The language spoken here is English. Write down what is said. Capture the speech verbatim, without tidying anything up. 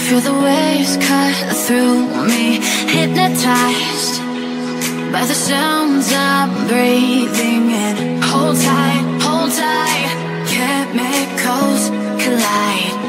Feel the waves cut through me, hypnotized by the sounds I'm breathing in. Hold tight, hold tight, chemicals collide.